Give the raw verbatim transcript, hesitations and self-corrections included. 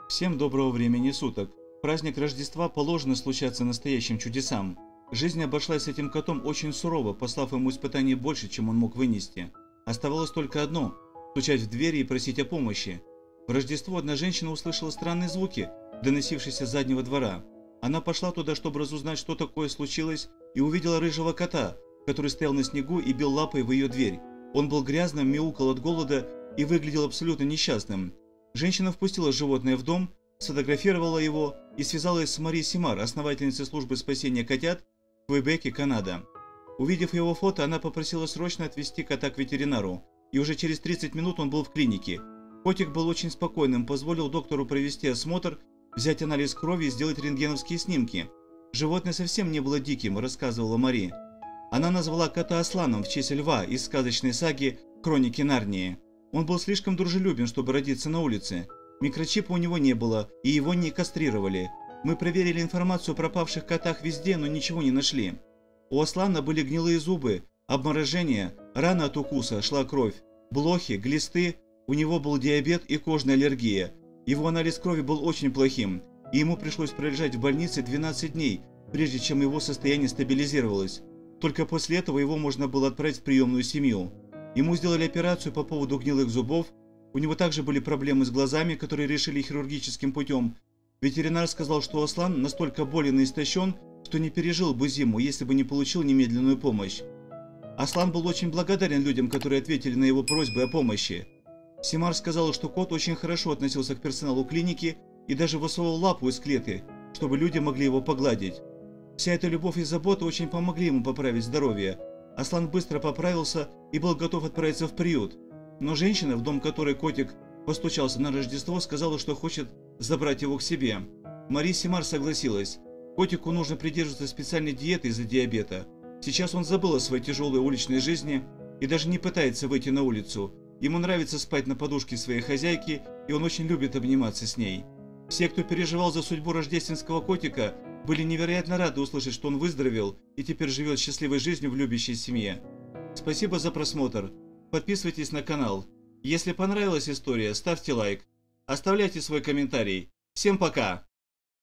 Всем доброго времени суток. В праздник Рождества положено случаться настоящим чудесам. Жизнь обошлась с этим котом очень сурово, послав ему испытаний больше, чем он мог вынести. Оставалось только одно – стучать в двери и просить о помощи. В Рождество одна женщина услышала странные звуки, доносившиеся с заднего двора. Она пошла туда, чтобы разузнать, что такое случилось, и увидела рыжего кота, который стоял на снегу и бил лапой в ее дверь. Он был грязным, мяукал от голода и выглядел абсолютно несчастным. Женщина впустила животное в дом, сфотографировала его и связалась с Мари Симар, основательницей службы спасения котят в Квебеке, Канада. Увидев его фото, она попросила срочно отвезти кота к ветеринару, и уже через тридцать минут он был в клинике. Котик был очень спокойным, позволил доктору провести осмотр, взять анализ крови и сделать рентгеновские снимки. Животное совсем не было диким, рассказывала Мари. Она назвала кота Асланом в честь льва из сказочной саги «Хроники Нарнии». Он был слишком дружелюбен, чтобы родиться на улице. Микрочипа у него не было, и его не кастрировали. Мы проверили информацию о пропавших котах везде, но ничего не нашли. У Аслана были гнилые зубы, обморожение, рана от укуса, шла кровь, блохи, глисты, у него был диабет и кожная аллергия. Его анализ крови был очень плохим, и ему пришлось пролежать в больнице двенадцать дней, прежде чем его состояние стабилизировалось. Только после этого его можно было отправить в приемную семью. Ему сделали операцию по поводу гнилых зубов, у него также были проблемы с глазами, которые решили хирургическим путем. Ветеринар сказал, что Аслан настолько болен и истощен, что не пережил бы зиму, если бы не получил немедленную помощь. Аслан был очень благодарен людям, которые ответили на его просьбы о помощи. Симар сказала, что кот очень хорошо относился к персоналу клиники и даже высовывал лапу из клетки, чтобы люди могли его погладить. Вся эта любовь и забота очень помогли ему поправить здоровье. Аслан быстро поправился и был готов отправиться в приют. Но женщина, в дом которой котик постучался на Рождество, сказала, что хочет забрать его к себе. Мари Симар согласилась. Котику нужно придерживаться специальной диеты из-за диабета. Сейчас он забыл о своей тяжелой уличной жизни и даже не пытается выйти на улицу. Ему нравится спать на подушке своей хозяйки, и он очень любит обниматься с ней. Все, кто переживал за судьбу рождественского котика, были невероятно рады услышать, что он выздоровел и теперь живет счастливой жизнью в любящей семье. Спасибо за просмотр. Подписывайтесь на канал. Если понравилась история, ставьте лайк. Оставляйте свой комментарий. Всем пока!